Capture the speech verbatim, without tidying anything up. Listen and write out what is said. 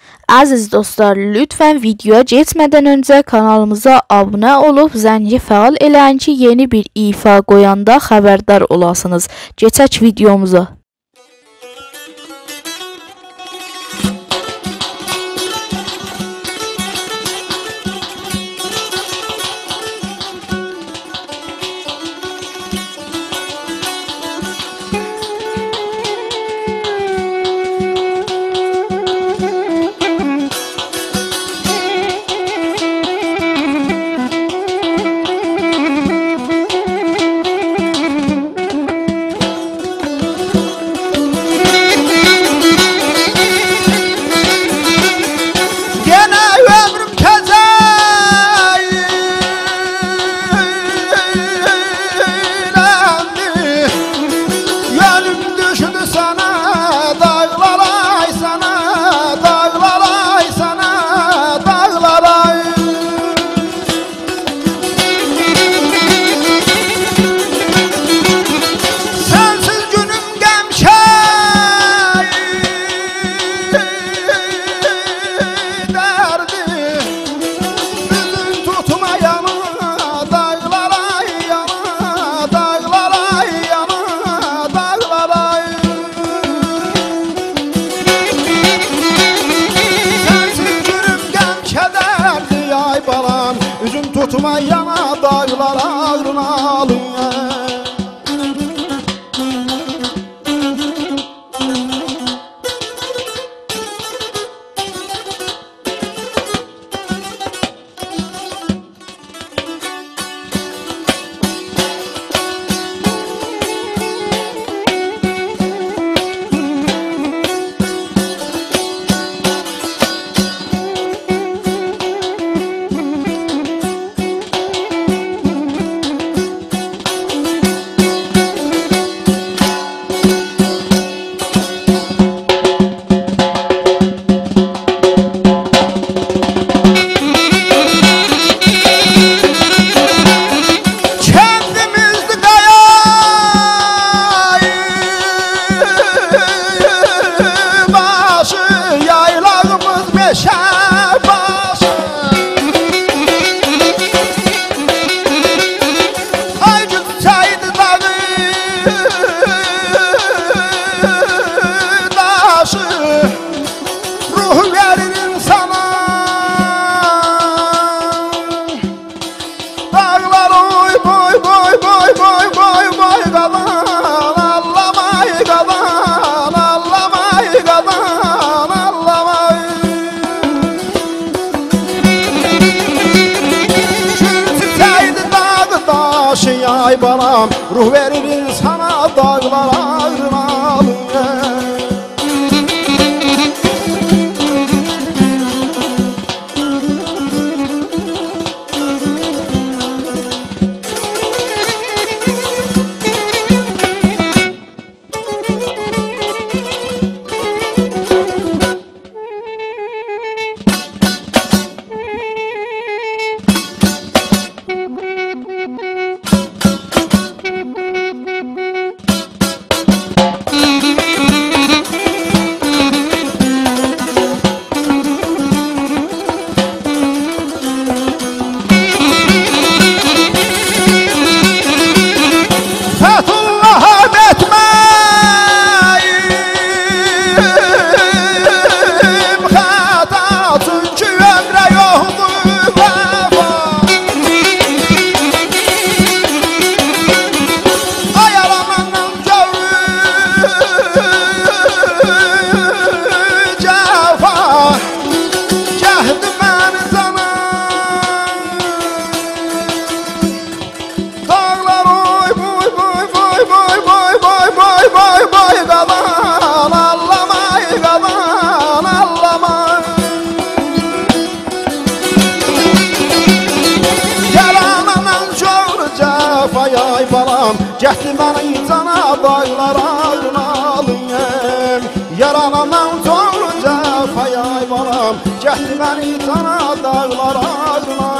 Aziz dostlar, lütfen videoya geçmeden önce kanalımıza abone olup zəngi fəal eləyin ki, yeni bir ifa qoyanda xəbərdar olasınız. Geçək videomuza. Üzüm tutma yana dağlar ağrına alın. Ay balam, ruh verir sana dağlar ağrına alın. Ay balam, gətdi məni cana dağlar ağrına alın. Yaranamam zorca, ay balam, gətdi məni cana dağlar ağrına